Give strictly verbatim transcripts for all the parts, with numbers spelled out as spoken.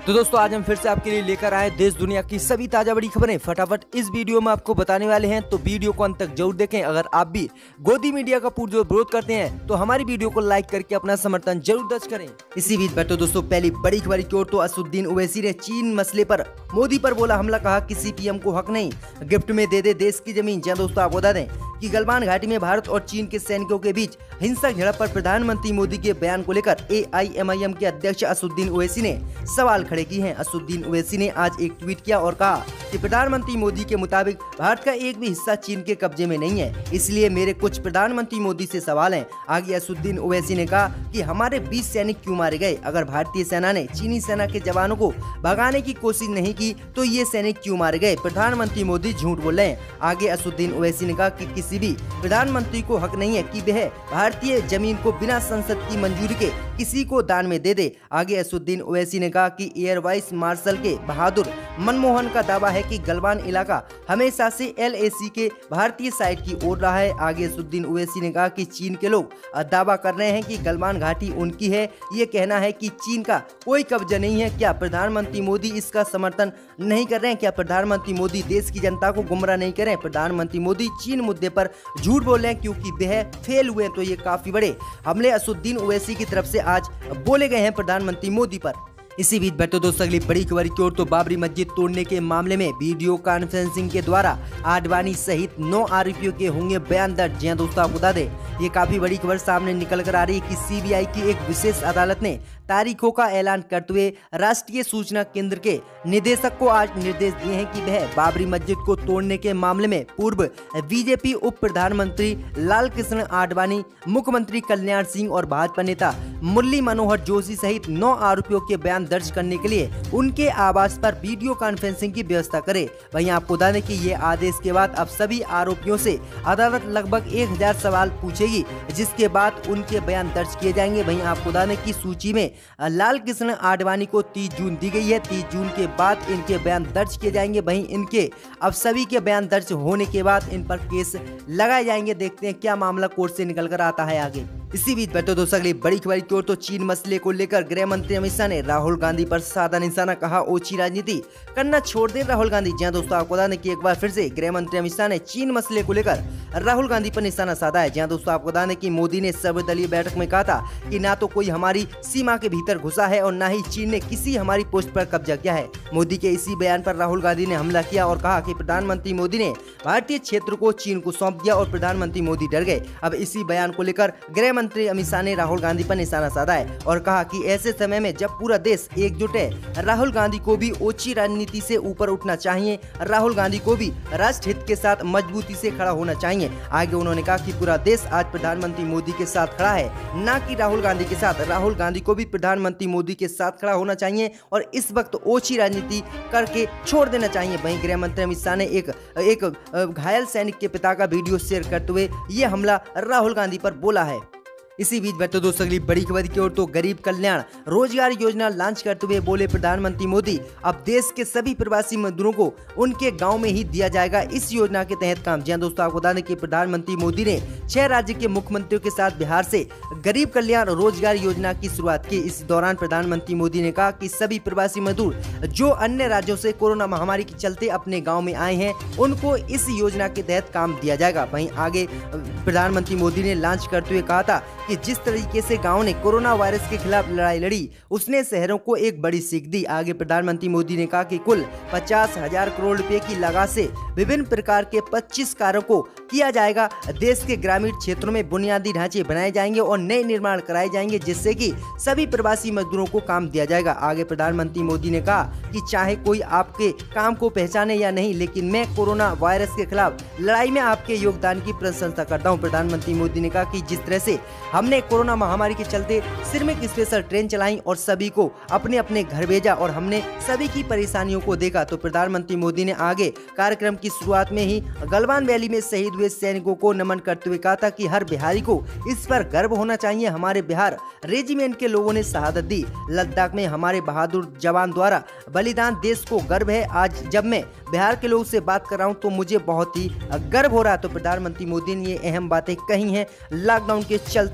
तो दोस्तों आज हम फिर से आपके लिए लेकर आए देश दुनिया की सभी ताजा बड़ी खबरें। फटाफट इस वीडियो में आपको बताने वाले हैं, तो वीडियो को अंत तक जरूर देखें। अगर आप भी गोदी मीडिया का पुरजोर विरोध करते हैं तो हमारी वीडियो को लाइक करके अपना समर्थन जरूर दर्ज करें। इसी बीच बैठो दोस्तों पहली बड़ी खबर की ओर। तो असदुद्दीन ओवैसी ने चीन मसले पर मोदी पर बोला हमला, कहा किसी पीएम को हक नहीं गिफ्ट में दे दे देश की जमीन। जहाँ दोस्तों आपको बता दें कि गलवान घाटी में भारत और चीन के सैनिकों के बीच हिंसक झड़प पर प्रधानमंत्री मोदी के बयान को लेकर ए आई एम आई एम के अध्यक्ष असदुद्दीन ओवैसी ने सवाल खड़े किए हैं। असदुद्दीन ओवैसी ने आज एक ट्वीट किया और कहा कि प्रधानमंत्री मोदी के मुताबिक भारत का एक भी हिस्सा चीन के कब्जे में नहीं है, इसलिए मेरे कुछ प्रधानमंत्री मोदी से सवाल हैं। आगे असदुद्दीन ओवैसी ने कहा कि हमारे बीस सैनिक क्यों मारे गए? अगर भारतीय सेना ने चीनी सेना के जवानों को भगाने की कोशिश नहीं की तो ये सैनिक क्यों मारे गए? प्रधानमंत्री मोदी झूठ बोल रहे हैं। आगे असदुद्दीन ओवैसी ने कहा कि किसी भी प्रधानमंत्री को हक नहीं है कि वह भारतीय जमीन को बिना संसद की मंजूरी के किसी को दान में दे दे। आगे असदुद्दीन ओवैसी ने कहा कि एयर वाइस मार्शल के बहादुर मनमोहन का दावा है कि गलवान इलाका हमेशा से एल ए सी के भारतीय साइड की ओर रहा है। आगे असदुद्दीन ओवैसी ने कहा कि चीन के लोग दावा कर रहे हैं कि गलवान घाटी उनकी है, ये कहना है कि चीन का कोई कब्जा नहीं है। क्या प्रधानमंत्री मोदी इसका समर्थन नहीं कर रहे हैं? क्या प्रधानमंत्री मोदी देश की जनता को गुमराह नहीं कर रहे हैं? प्रधानमंत्री मोदी चीन मुद्दे पर झूठ बोल रहे हैं क्योंकि वह फेल हुए। तो ये काफी बड़े हमले असदुद्दीन ओवैसी की तरफ से आज बोले गए हैं प्रधानमंत्री मोदी पर। इसी बीच बैठो दोस्तों अगली बड़ी खबर की ओर। तो बाबरी मस्जिद तोड़ने के मामले में वीडियो कॉन्फ्रेंसिंग के द्वारा आडवाणी सहित नौ आरोपियों के होंगे बयान दर्ज। जी दोस्तों आपको बता दें ये काफी बड़ी खबर सामने निकल कर आ रही है कि सी बी आई की एक विशेष अदालत ने तारीखों का ऐलान करते हुए राष्ट्रीय सूचना केंद्र के निदेशक को आज निर्देश दिए हैं कि वह बाबरी मस्जिद को तोड़ने के मामले में पूर्व बी जे पी उप प्रधानमंत्री लाल कृष्ण आडवाणी, मुख्यमंत्री कल्याण सिंह और भाजपा नेता मुरली मनोहर जोशी सहित नौ आरोपियों के बयान दर्ज करने के लिए उनके आवास पर वीडियो कॉन्फ्रेंसिंग की व्यवस्था करे। वहीं आपको बता दें कि ये आदेश के बाद अब सभी आरोपियों से अदालत लगभग एक हजार सवाल पूछेगी, जिसके बाद उनके बयान दर्ज किए जाएंगे। वहीं आपको बता दें कि सूची में लाल कृष्ण आडवाणी को तीस जून दी गई है। तीस जून के बाद इनके बयान दर्ज किए जाएंगे। वहीं इनके अब सभी के बयान दर्ज होने के बाद इन पर केस लगाए जाएंगे। देखते हैं क्या मामला कोर्ट से निकल कर आता है आगे। इसी बीच बैठो दोस्तों अगली बड़ी खबर की ओर। तो चीन मसले को लेकर गृह मंत्री अमित शाह ने राहुल गांधी पर साधा निशाना, कहा ओछी राजनीति करना छोड़ दे राहुल गांधी। जहां दोस्तों आपको बता दें कि एक बार फिर से गृह मंत्री अमित शाह ने चीन मसले को लेकर राहुल गांधी पर निशाना साधा है। जहां दोस्तों आपको बता दें कि मोदी ने सर्वदलीय बैठक में कहा था कि ना तो कोई हमारी सीमा के भीतर घुसा है और ना ही चीन ने किसी हमारी पोस्ट पर कब्जा किया है। मोदी के इसी बयान पर राहुल गांधी ने हमला किया और कहा कि प्रधानमंत्री मोदी ने भारतीय क्षेत्र को चीन को सौंप दिया और प्रधानमंत्री मोदी डर गए। अब इसी बयान को लेकर गृह मंत्री अमित शाह ने राहुल गांधी पर निशाना साधा है और कहा कि ऐसे समय में जब पूरा देश एकजुट है, राहुल गांधी को भी ओछी राजनीति से ऊपर उठना चाहिए। राहुल गांधी को भी राष्ट्र हित के साथ मजबूती से खड़ा होना चाहिए। आगे उन्होंने कहा कि पूरा देश आज प्रधानमंत्री मोदी के साथ खड़ा है, ना कि राहुल गांधी के साथ। राहुल गांधी को भी प्रधानमंत्री मोदी के साथ खड़ा होना चाहिए और इस वक्त ओछी राजनीति करके छोड़ देना चाहिए। वहीं गृह मंत्री अमित शाह ने एक एक घायल सैनिक के पिता का वीडियो शेयर करते हुए ये हमला राहुल गांधी पर बोला है। इसी बीच बैठो दोस्तों अगली बड़ी खबर की ओर। तो गरीब कल्याण रोजगार योजना लॉन्च करते हुए बोले प्रधानमंत्री मोदी अब देश के सभी प्रवासी मजदूरों को उनके गांव में ही दिया जाएगा इस योजना के तहत काम। जहां दोस्तों आपको बता दें कि प्रधानमंत्री मोदी ने छह राज्य के मुख्यमंत्रियों के साथ बिहार से गरीब कल्याण रोजगार योजना की शुरुआत की। इस दौरान प्रधानमंत्री मोदी ने कहा कि सभी प्रवासी मजदूर जो अन्य राज्यों से कोरोना महामारी के चलते अपने गाँव में आए हैं उनको इस योजना के तहत काम दिया जाएगा। वहीं आगे प्रधानमंत्री मोदी ने लॉन्च करते हुए कहा था कि जिस तरीके से गांव ने कोरोना वायरस के खिलाफ लड़ाई लड़ी उसने शहरों को एक बड़ी सीख दी। आगे प्रधानमंत्री मोदी ने कहा कि कुल पचास हजार करोड़ रुपए की लागत से विभिन्न प्रकार के पच्चीस कार्यों को किया जाएगा। देश के ग्रामीण क्षेत्रों में बुनियादी ढांचे बनाए जाएंगे और नए निर्माण कराए जाएंगे जिससे कि सभी प्रवासी मजदूरों को काम दिया जाएगा। आगे प्रधानमंत्री मोदी ने कहा कि चाहे कोई आपके काम को पहचाने या नहीं, लेकिन मैं कोरोना वायरस के खिलाफ लड़ाई में आपके योगदान की प्रशंसा करता हूँ। प्रधानमंत्री मोदी ने कहा कि जिस तरह से हमने कोरोना महामारी के चलते श्रमिक स्पेशल ट्रेन चलाई और सभी को अपने अपने घर भेजा और हमने सभी की परेशानियों को देखा, तो प्रधानमंत्री मोदी ने आगे कार्यक्रम की शुरुआत में ही गलवान वैली में शहीद हुए सैनिकों को नमन करते हुए कहा था कि हर बिहारी को इस पर गर्व होना चाहिए। हमारे बिहार रेजिमेंट के लोगों ने शहादत दी। लद्दाख में हमारे बहादुर जवान द्वारा बलिदान देश को गर्व है। आज जब मैं बिहार के लोगों से बात कर रहा हूँ तो मुझे बहुत ही गर्व हो रहा है। तो प्रधानमंत्री मोदी ने ये अहम बातें कही हैं। लॉकडाउन के चलते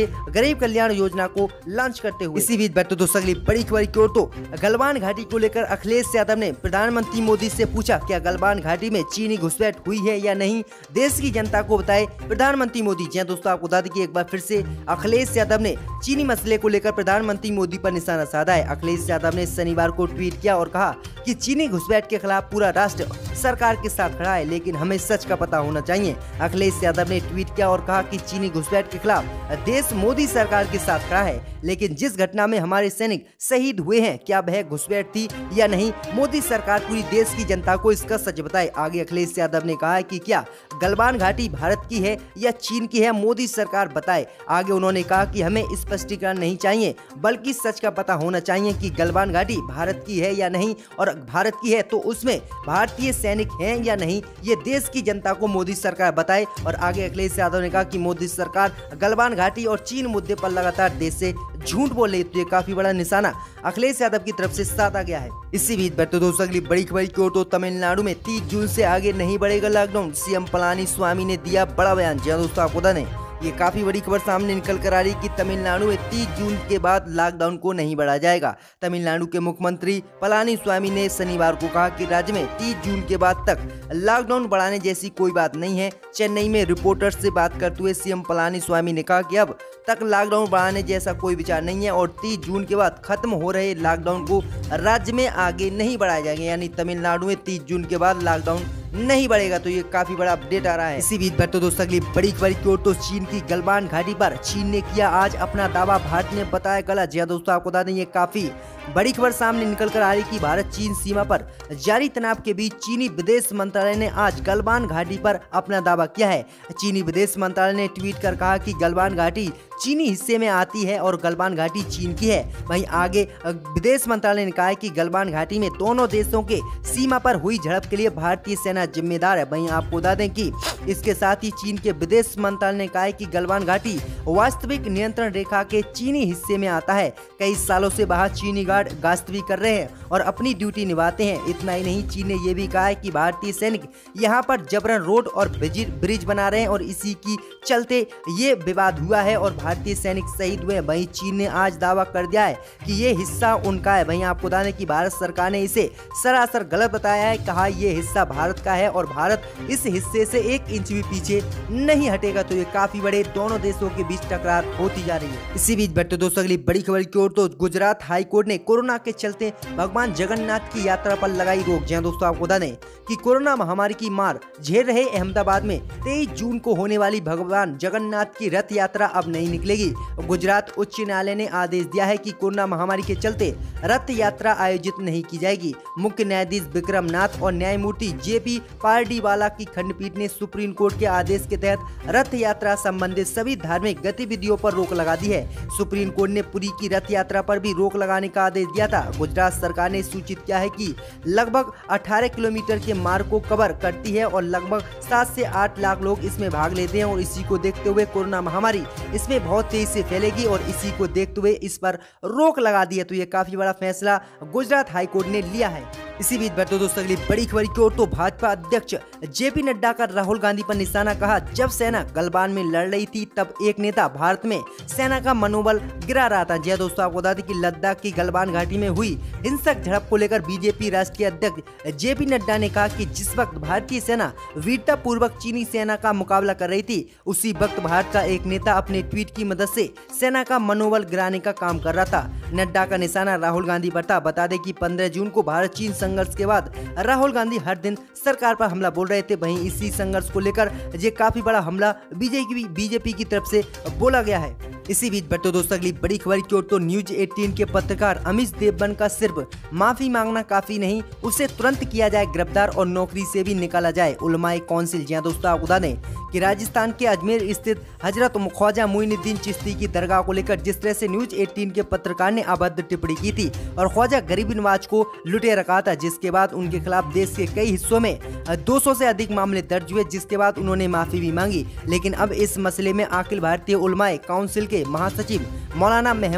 थे गरीब कल्याण योजना को लॉन्च करते हुए। इसी बीच बैठो दोस्तों अगली बड़ी खबर की ओर तो गलवान घाटी को लेकर अखिलेश यादव ने प्रधानमंत्री मोदी से पूछा, क्या गलवान घाटी में चीनी घुसपैठ हुई है या नहीं, देश की जनता को बताए प्रधानमंत्री मोदी। जी दोस्तों आपको बता दें कि एक बार फिर से अखिलेश यादव ने चीनी मसले को लेकर प्रधानमंत्री मोदी पर निशाना साधा है। अखिलेश यादव ने शनिवार को ट्वीट किया और कहा कि चीनी घुसपैठ के खिलाफ पूरा राष्ट्र सरकार के साथ खड़ा है, लेकिन हमें सच का पता होना चाहिए। अखिलेश यादव ने ट्वीट किया और कहा कि चीनी घुसपैठ के खिलाफ देश मोदी सरकार के साथ खड़ा है, लेकिन जिस घटना में हमारे सैनिक शहीद हुए हैं, क्या वह घुसपैठ थी या नहीं, मोदी सरकार पूरी देश की जनता को इसका सच बताए। आगे अखिलेश यादव ने कहा कि क्या गलवान घाटी भारत की है या चीन की है, मोदी सरकार बताए। आगे उन्होंने कहा कि हमें स्पष्टीकरण नहीं चाहिए, बल्कि सच का पता होना चाहिए कि गलवान घाटी भारत की है या नहीं, और भारत की है तो उसमें भारतीय सैनिक हैं या नहीं, ये देश की जनता को मोदी सरकार बताए। और आगे अखिलेश यादव ने कहा कि मोदी सरकार गलवान घाटी और चीन मुद्दे पर लगातार देश से झूठ बोले, तो ये काफी बड़ा निशाना अखिलेश यादव की तरफ से साधा गया है। इसी बीच बैठो दोस्तों अगली बड़ी खबर की ओर तो तमिलनाडु में तीस जून से आगे नहीं बढ़ेगा लॉकडाउन, सीएम पलानीस्वामी ने दिया बड़ा बयान। जी दोस्तों आपको बता दें ये काफी बड़ी खबर सामने निकल कर आ रही कि तमिलनाडु में तीस जून के बाद लॉकडाउन को नहीं बढ़ाया जाएगा। तमिलनाडु के मुख्यमंत्री पलानीस्वामी ने शनिवार को कहा कि राज्य में तीस जून के बाद तक लॉकडाउन बढ़ाने जैसी कोई बात नहीं है। चेन्नई में रिपोर्टर्स से बात करते हुए सीएम पलानीस्वामी ने कहा कि अब तक लॉकडाउन बढ़ाने जैसा कोई विचार नहीं है और तीस जून के बाद खत्म हो रहे लॉकडाउन को राज्य में आगे नहीं बढ़ाया जाएगा, यानी तमिलनाडु में तीस जून के बाद लॉकडाउन नहीं बढ़ेगा। तो ये काफी बड़ा अपडेट आ रहा है। इसी बीच बैठो दोस्तों अगली बड़ी खबर की ओर तो चीन की गलवान घाटी पर चीन ने किया आज अपना दावा, भारत ने बताया गलत। जी दोस्तों आपको बता दें ये काफी बड़ी खबर सामने निकल कर आ रही कि भारत चीन सीमा पर जारी तनाव के बीच चीनी विदेश मंत्रालय ने आज गलवान घाटी पर अपना दावा किया है। चीनी विदेश मंत्रालय ने ट्वीट कर कहा कि गलवान घाटी चीनी हिस्से में आती है और गलवान घाटी चीन की है। वहीं आगे विदेश मंत्रालय ने कहा है कि गलवान घाटी में दोनों देशों के सीमा पर हुई झड़प के लिए भारतीय सेना जिम्मेदार है। वहीं आपको बता दें कि इसके साथ ही चीन के विदेश मंत्रालय ने कहा है कि गलवान घाटी वास्तविक नियंत्रण रेखा के चीनी हिस्से में आता है। कई सालों से वहां चीनी गार्ड गश्त कर रहे हैं और अपनी ड्यूटी निभाते हैं। इतना ही नहीं, चीन ने यह भी कहा है कि भारतीय सैनिक यहां पर जबरन रोड और ब्रिज बना रहे हैं और इसी की चलते ये विवाद हुआ है और भारतीय सैनिक शहीद हुए। वहीं चीन ने आज दावा कर दिया है कि ये हिस्सा उनका है। वहीं आपको बता दें कि भारत सरकार ने इसे सरासर गलत बताया है, कहा ये हिस्सा भारत का है और भारत इस हिस्से से एक इंच भी पीछे नहीं हटेगा। तो ये काफी बड़े दोनों देशों के बीच टकरार होती जा रही है। इसी बीच बैठे दोस्तों अगली बड़ी खबर की ओर तो गुजरात हाई कोर्ट ने कोरोना के चलते भगवान जगन्नाथ की यात्रा पर लगाई रोक। जहां दोस्तों आपको बता दें कि कोरोना महामारी की मार झेल रहे अहमदाबाद में तेईस जून को होने वाली भगवान जगन्नाथ की रथ यात्रा अब नहीं निकलेगी। गुजरात उच्च न्यायालय ने आदेश दिया है कि कोरोना महामारी के चलते रथ यात्रा आयोजित नहीं की जाएगी। मुख्य न्यायाधीश विक्रम नाथ और न्यायमूर्ति जेपी पारडीवाला की खंडपीठ ने सुप्रीम कोर्ट के आदेश के तहत रथ यात्रा संबंधित सभी धार्मिक गतिविधियों पर रोक लगा दी है। सुप्रीम कोर्ट ने पुरी की रथ यात्रा पर भी रोक लगाने का आदेश दिया था। गुजरात सरकार ने सूचित किया है कि लगभग अठारह किलोमीटर के मार्ग को कवर करती है और लगभग सात से आठ लाख लोग इसमें भाग लेते हैं और इसी को देखते हुए कोरोना महामारी इसमें बहुत तेजी से फैलेगी और इसी को देखते हुए इस पर रोक लगा दी है। तो ये काफी बड़ा फैसला गुजरात हाईकोर्ट ने लिया है। इसी बीच बैठो दोस्तों अगली बड़ी खबर की ओर तो भाजपा अध्यक्ष जेपी नड्डा का राहुल गांधी पर निशाना, कहा जब सेना गलवान में लड़ रही थी तब एक नेता भारत में सेना का मनोबल गिरा रहा था। जी दोस्तों आपको बता दें कि लद्दाख की गलवान घाटी में हुई हिंसक झड़प को लेकर बीजेपी राष्ट्रीय अध्यक्ष जेपी नड्डा ने कहा कि जिस वक्त भारतीय सेना वीरता पूर्वक चीनी सेना का मुकाबला कर रही थी, उसी वक्त भारत का एक नेता अपने ट्वीट की मदद से सेना का मनोबल गिराने का काम कर रहा था। नड्डा का निशाना राहुल गांधी पर था। बता दें कि पंद्रह जून को भारत चीन संघर्ष के बाद राहुल गांधी हर दिन सरकार पर हमला बोल रहे थे। वहीं इसी संघर्ष को लेकर ये काफी बड़ा हमला बीजेपी बीजेपी की तरफ से बोला गया है। इसी बीच बैठो दोस्तों अगली बड़ी खबर की ओर तो न्यूज अठारह के पत्रकार अमीश देवबन का सिर्फ माफी मांगना काफी नहीं, उसे तुरंत किया जाए गिरफ्तार और नौकरी से भी निकाला जाए। उलमाए कौंसिल, जहां दोस्तों आपको बता दें कि राजस्थान के अजमेर स्थित हजरत ख्वाजा मुइनुद्दीन चिश्ती की दरगाह को लेकर जिस तरह से न्यूज अठारह के पत्रकार ने अभद्र टिप्पणी की थी और ख्वाजा गरीब नवाज को लुटे रखा था, जिसके बाद उनके खिलाफ देश के कई हिस्सों में दो सौ से अधिक मामले दर्ज हुए, जिसके बाद उन्होंने माफी भी मांगी। लेकिन अब इस मसले में अखिल भारतीय उलमाए काउंसिल के महासचिव मौलाना महमूद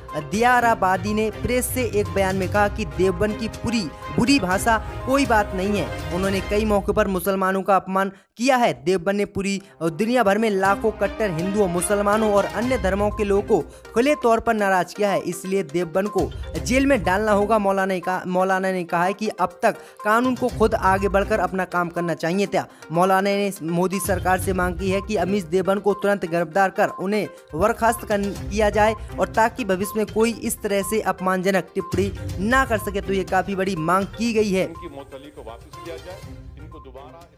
दियाराबादी ने प्रेस से एक बयान में कहा कि देवबंद की पूरी बुरी भाषा कोई बात नहीं है। उन्होंने कई मौके पर मुसलमानों का अपमान किया है। देवबंद ने पूरी दुनिया भर में लाखों कट्टर हिंदुओं, मुसलमानों और अन्य धर्मों के लोगों को खुले तौर पर नाराज किया है, इसलिए देवबंद को जेल में डालना होगा। मौलाना ने कहा मौलाना ने कहा है कि अब तक कानून को खुद आगे बढ़कर अपना काम करना चाहिए था। मौलाना ने मोदी सरकार से मांग की है कि अमीश देवबंद को तुरंत गिरफ्तार कर उन्हें बर्खास्त किया जाए और ताकि भविष्य में कोई इस तरह से अपमानजनक टिप्पणी ना कर सके। तो ये काफी बड़ी मांग की गई है। इनकी मुअत्तली को वापस किया जाए, इनको दोबारा